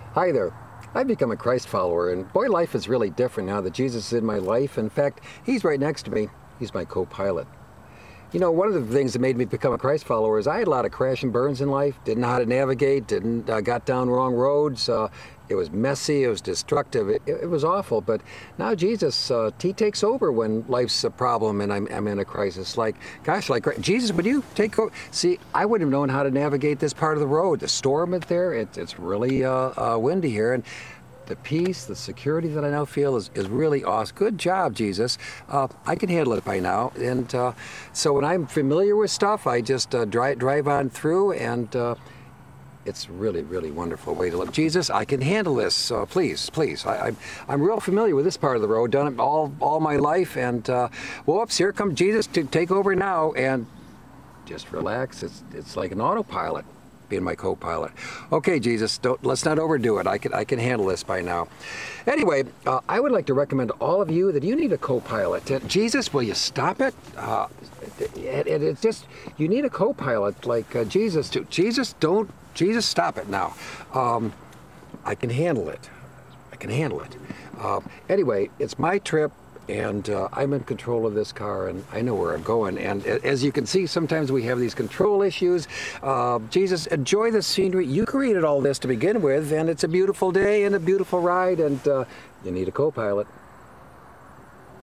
Hi there. I've become a Christ follower, and boy, life is really different now that Jesus is in my life. In fact, he's right next to me. He's my co-pilot. You know, one of the things that made me become a Christ follower is I had a lot of crash and burns in life, didn't know how to navigate, didn't got down wrong roads. It was messy, it was destructive, it was awful. But now Jesus, he takes over when life's a problem and I'm in a crisis. Like, gosh, like, Jesus, would you take over? See, I wouldn't have known how to navigate this part of the road. The storm out there, it's really windy here. And the peace, the security that I now feel is really awesome. Good job, Jesus. I can handle it by now. And so when I'm familiar with stuff, I just drive on through, and it's really, really wonderful way to live. Jesus, I can handle this. Please, please. I'm real familiar with this part of the road. Done it all my life. And whoops, here comes Jesus to take over now. And just relax. It's like an autopilot, being my co-pilot. Okay, Jesus, let's not overdo it. I can handle this by now. Anyway, I would like to recommend to all of you that you need a co-pilot. Jesus, will you stop it? It's just, you need a co-pilot like Jesus too. Jesus, stop it now. I can handle it. I can handle it. Anyway, it's my trip. And I'm in control of this car, and I know where I'm going. And as you can see, sometimes we have these control issues. Jesus, enjoy the scenery. You created all this to begin with, and it's a beautiful day and a beautiful ride, and you need a co-pilot.